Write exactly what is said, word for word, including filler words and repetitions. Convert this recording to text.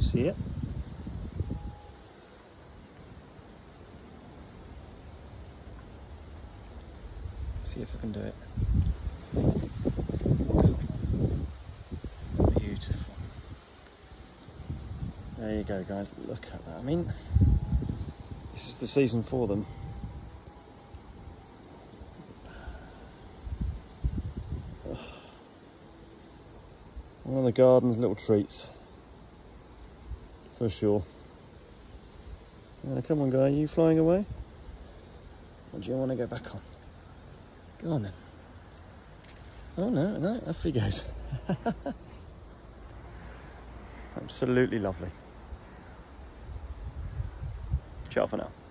see it? See if I can do it. Beautiful. There you go, guys. Look at that. I mean, this is the season for them. One of the garden's little treats, for sure. Now, come on, guy, are you flying away? Or do you want to go back on? Go on then. Oh no, no, off he goes. Absolutely lovely. Ciao for now.